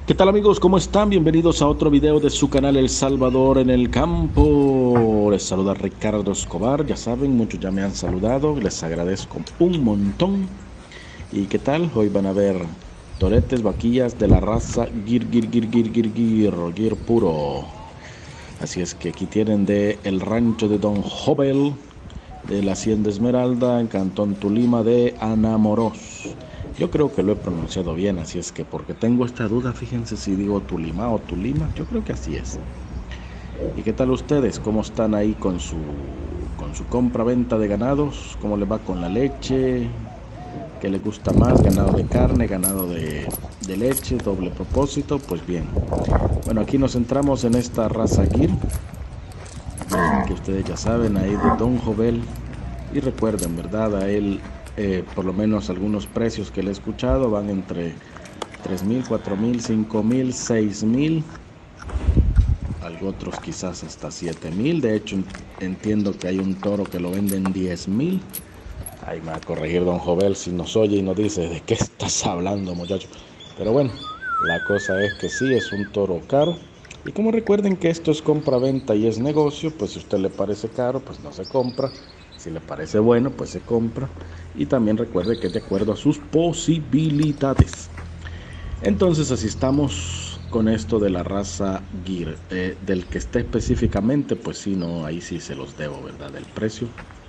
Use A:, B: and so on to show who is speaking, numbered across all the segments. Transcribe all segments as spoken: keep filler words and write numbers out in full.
A: ¿Qué tal amigos? ¿Cómo están? Bienvenidos a otro video de su canal El Salvador en el campo. Les saluda Ricardo Escobar. Ya saben, muchos ya me han saludado. Les agradezco un montón. ¿Y qué tal? Hoy van a ver toretes, vaquillas de la raza Gir, Gir, Gir, Gir, Gir, Gir, Gir puro. Así es que aquí tienen de el rancho de Don Jovel, de la Hacienda Esmeralda, en Cantón Tulima de Anamoros. Yo creo que lo he pronunciado bien, así es que porque tengo esta duda, fíjense si digo Tulima o Tulima, yo creo que así es. ¿Y qué tal ustedes? ¿Cómo están ahí con su, con su compra-venta de ganados? ¿Cómo les va con la leche? ¿Qué les gusta más? ¿Ganado de carne? ¿Ganado de, de leche? ¿Doble propósito? Pues bien. Bueno, aquí nos centramos en esta raza Gir, que ustedes ya saben, ahí de Don Jovel. Y recuerden, ¿verdad? A él, eh, por lo menos algunos precios que le he escuchado van entre tres mil, cuatro mil, cinco mil, seis mil, algo otros quizás hasta siete mil. De hecho, entiendo que hay un toro que lo venden diez mil. Ahí me va a corregir Don Jovel si nos oye y nos dice, ¿de qué estás hablando, muchacho? Pero bueno, la cosa es que sí, es un toro caro. Y como recuerden que esto es compra-venta y es negocio, pues si a usted le parece caro, pues no se compra. Si le parece bueno, pues se compra. Y también recuerde que es de acuerdo a sus posibilidades. Entonces así estamos con esto de la raza Gir. Eh, del que esté específicamente, pues sí, no, ahí sí se los debo, ¿verdad? El precio.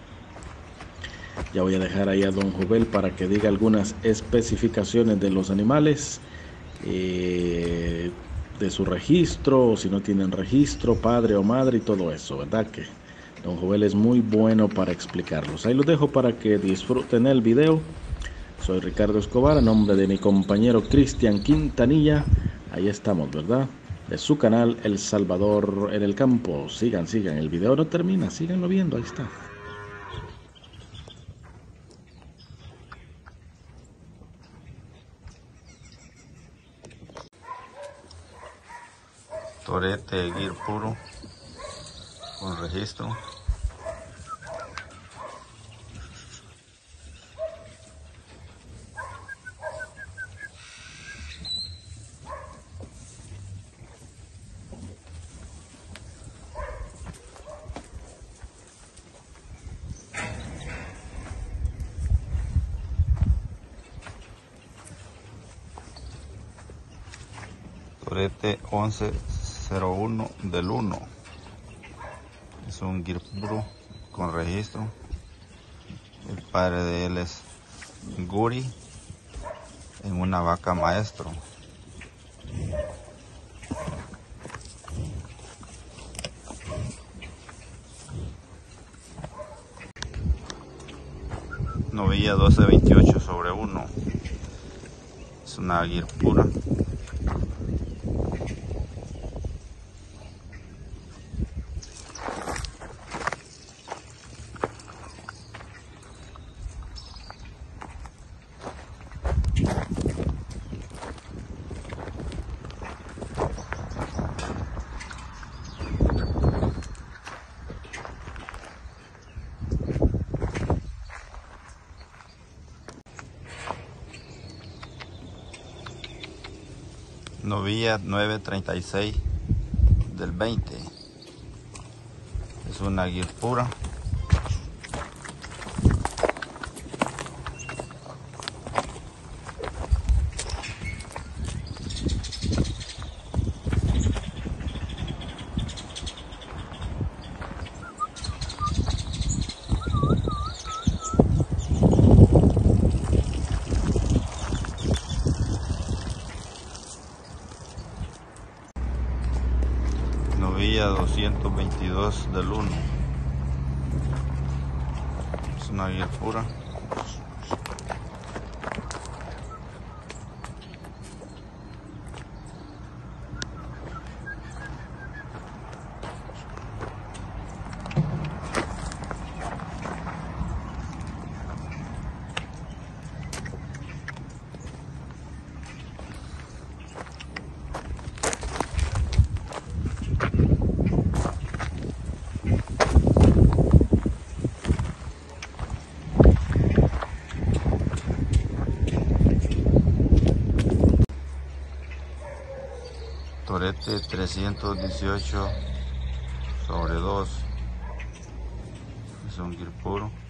A: Ya voy a dejar ahí a Don Jovel para que diga algunas especificaciones de los animales. Eh, de su registro, o si no tienen registro, padre o madre y todo eso, ¿verdad? Que Don Jovel es muy bueno para explicarlos. Ahí los dejo para que disfruten el video. Soy Ricardo Escobar, a nombre de mi compañero Cristian Quintanilla. Ahí estamos, ¿verdad? De su canal El Salvador en el campo. Sigan, sigan, el video no termina, síganlo viendo, ahí está.
B: Torete Gir puro con registro. Torete once cero uno del uno. Es un Gir puro con registro. El padre de él es Guri en una vaca maestro. Novilla doce veintiocho sobre uno. Es una Gir pura. Novilla nueve treinta y seis del veinte. Es una Gir pura. Novilla doscientos veintidós del uno. Es una Gir pura. Torete trescientos dieciocho sobre dos. Es un gear puro.